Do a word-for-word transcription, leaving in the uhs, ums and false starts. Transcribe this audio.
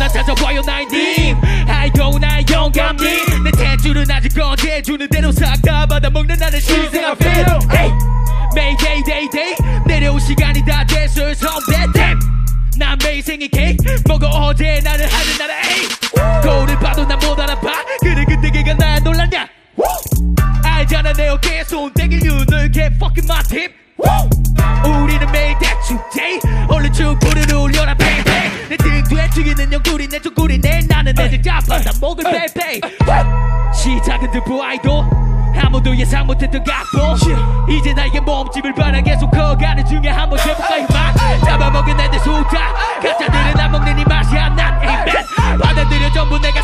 찾아와요 나의 님 아이고 나의 영감님 내 대줄은 아직 건재주는 대로 싹 다 받아먹는 나는 신생아 feel hey Mayday day day 내려올 시간이 다 됐어요 선배 댐 난 매일 생일 케이크 먹어 어제 나는 하늘나라 에이 거울을 봐도 난 못 알아봐 그래 그때 걔가 날 놀랐냐 알잖아 내 어깨에 손 떼길 눈을 get fucking my tip 우리는 매일 대축제 얼른 촛불을 올려라 baby 내 등 뒤에 죽이는 옆구리 내 쪽구리 내 나는 애들 잡아 난 목을 빼빼 시작은 듣보 아이돌 아무도 예상 못했던 각본 이제 나에게 몸집을 바라 계속 커가는 중에 한번 해볼까 이만 잡아먹은 애들 수다 가짜들은 안 먹는 이 맛이 안 난 amen 받아들여 전부 내가